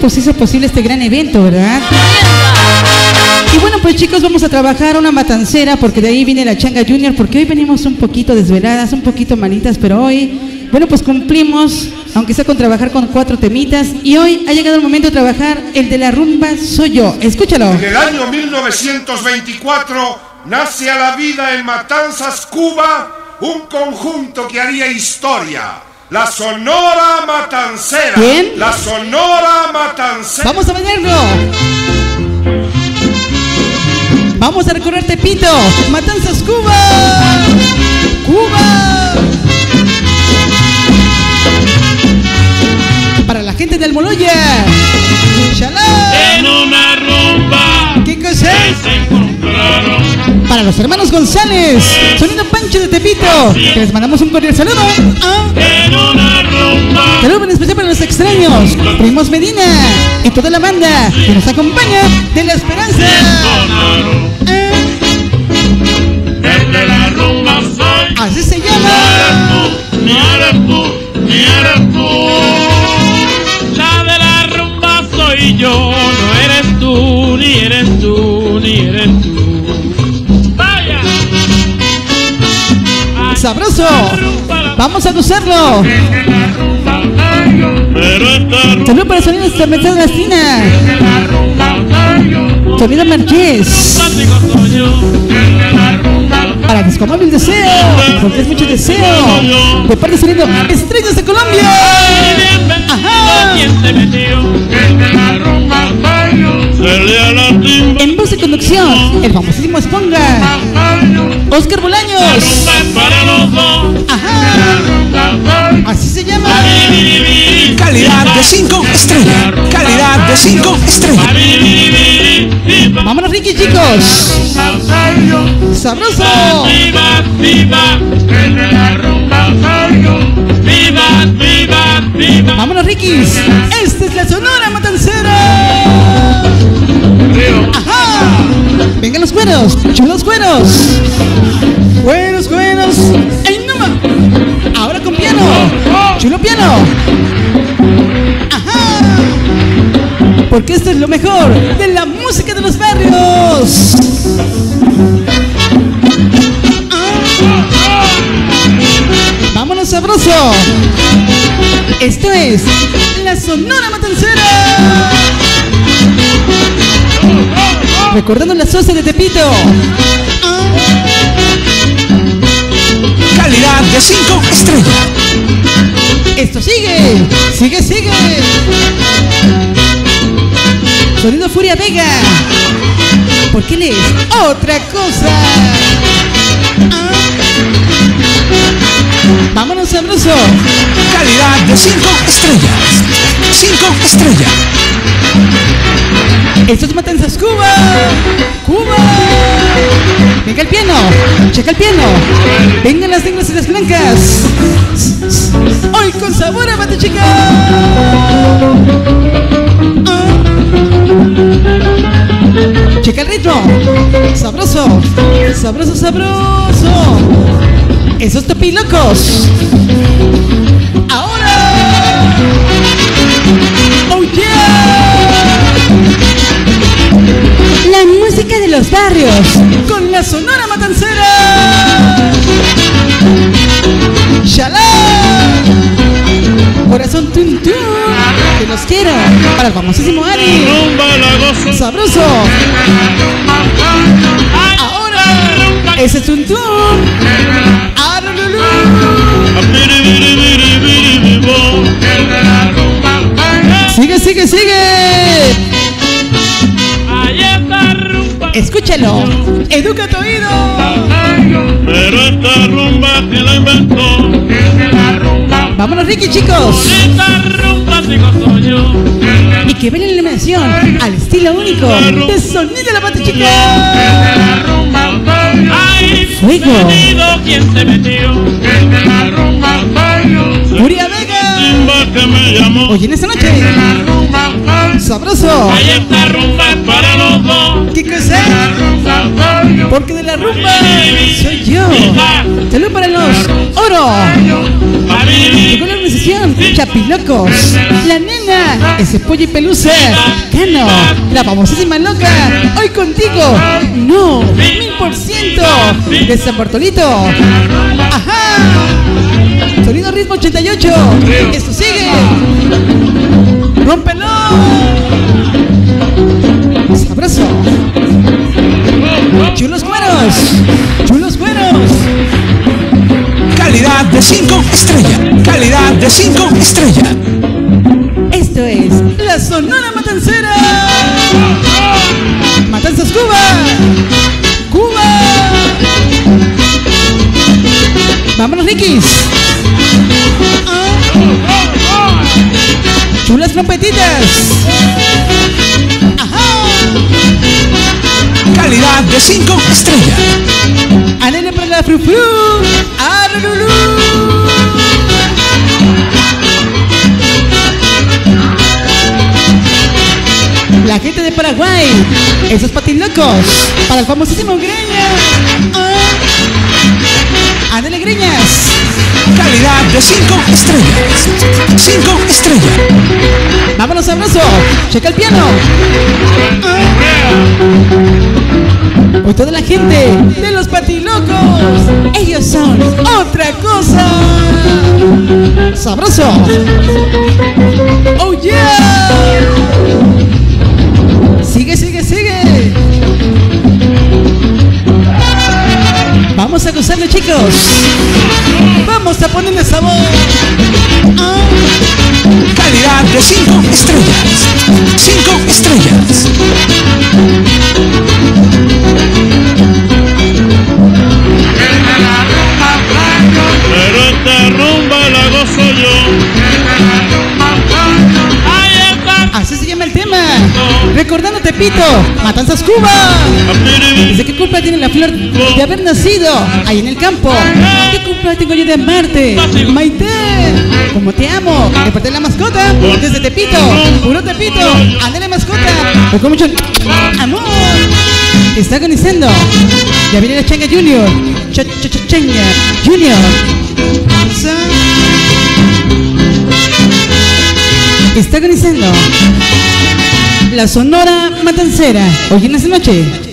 pues hizo posible este gran evento, ¿verdad? Y bueno, pues chicos, vamos a trabajar una matancera porque de ahí viene la Changa Junior, porque hoy venimos un poquito desveladas, un poquito manitas, pero hoy, bueno, pues cumplimos, aunque sea con trabajar con 4 temitas, y hoy ha llegado el momento de trabajar el de la rumba Soy Yo. Escúchalo. En el año 1924 nace a la vida en Matanzas, Cuba, un conjunto que haría historia. La Sonora Matancera. ¿Quién? La Sonora Matancera. Vamos a bailarlo. Vamos a recorrer Tepito, Matanzas, Cuba. Cuba. Para la gente del Moloya. ¡Shalom! En una rumba. ¿Qué cosa? Se encontraron. Para los hermanos González, sonido Pancho de Tepito, que les mandamos un cordial saludo. En una rumba. Saludo en especial para los extraños, Primos Medina y toda la banda que nos acompaña de La Esperanza. El de la rumba soy. Así se llama. Ni eres tú, ni eres tú. La de la rumba soy yo. No eres tú, ni eres tú, ni eres tú. Vaya. Sabroso. Vamos a gozarlo. Saludo para sonidos de Mercedes Lastina. Sonido Marqués. Para Discomóvil Deseo, porque es mucho deseo. De parte sonido Estrellas de Colombia. Ajá. En voz de conducción, el famosísimo Esponga, Oscar Bolaños. Ajá. Así se llama. Calidad de 5 estrellas. Calidad de 5 estrellas. Vámonos, Ricky, chicos. Sabroso. Viva, viva. El de la rumba soy yo. Viva, viva, viva. Vámonos, Ricky. Esta es la Sonora Matancera. Ajá. Vengan los cueros, chulos cueros. Cueros, cueros. ¡Ay, no! Ahora con piano. Chulo piano. Ajá. Porque esto es lo mejor de la música de los barrios. Vámonos, sabroso. Esto es la Sonora Matancera. Recordando la socia de Tepito. Calidad de 5 estrellas. Esto sigue. Sigue, sigue. Sonido Furia Vega. Porque él es otra cosa. Vámonos, sabroso. Calidad de 5 estrellas. 5 estrellas. Esto es Matanzas, Cuba. Cuba. Venga el piano. Checa el piano. Vengan las negras y las blancas. Hoy con sabor a bate chica. Checa el ritmo. Sabroso. Sabroso, sabroso. Esos topilocos. Ahora. Oh yeah. La música de los barrios con la Sonora Matancera. ¡Shalom! Corazón tun tun, que los quiero. Para el famosísimo Ari. Sabroso. Ahora, ese es tun tun. Arululu. Sigue, sigue, sigue. Escúchalo, educa tu oído. Pero esta rumba que la inventó. Vámonos, Ricky, chicos. Esta rumba soy yo. Y que ven la iluminación al estilo único de Sonido de la Bate Chica. Fuego. ¿Quién se metió? Furia Vega. Que me llamó. Hoy en esta noche. Sabroso. Ahí esta rumba es para los dos. ¿Qué cosa? porque de la rumba soy yo. Salud para los Oro. Llegó la organización Chapilocos. La nena, ese pollo y pelusa. Cano, la famosísima loca. Hoy contigo. No, 1000% de San Bartolito. Ajá. Sonido Ritmo 88. Esto sigue. ¡Rómpelo! ¡Sabroso! ¡Chulos cueros! ¡Chulos cueros! Calidad de 5 estrellas. Calidad de 5 estrellas. Esto es la Sonora Matancera. ¡Matanzas Cuba! ¡Cuba! ¡Vámonos, Rikis! ¡Chulas trompetitas! ¡Ajá! Calidad de 5 estrellas. ¡Anene para la frufru! ¡Arululú! La gente de Paraguay, esos patilocos, para el famosísimo Greña. ¡Ándale, Greñas! Calidad de 5 estrellas. 5 estrellas. ¡Vámonos, sabroso! ¡Checa el piano! Hoy toda la gente de los patilocos, ellos son otra cosa. ¡Sabroso! ¡Oh, yeah! ¡Sigue, sigue, sigue! Vamos a gozarlo, chicos. Vamos a ponerle sabor. Calidad de 5 estrellas. 5 estrellas. Pero esta rumba la gozo yo. Así se llama el tema. Recordando Tepito, Matanzas Cuba. Dice, ¿qué culpa tiene la flor de haber nacido ahí en el campo? ¿Qué culpa tengo yo de amarte? Maite, como te amo, de parte de la mascota, desde Tepito, puro Tepito, ándale mascota, pues con mucho amor. Está agonizando. Ya viene la Changa Junior. Changa Junior. Está agonizando la Sonora Matancera. Hoy en esta noche